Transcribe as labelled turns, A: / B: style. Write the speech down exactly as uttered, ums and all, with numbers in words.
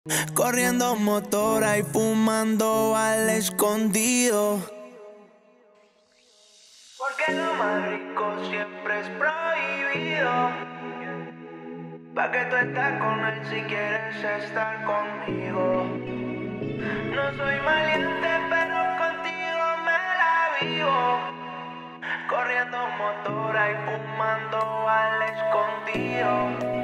A: Corriendo motora y fumando al escondido. Porque lo más rico siempre es prohibido. Pa' que tú estás con él si quieres estar conmigo. No soy valiente pero contigo me la vivo. Corriendo motora y fumando al escondido.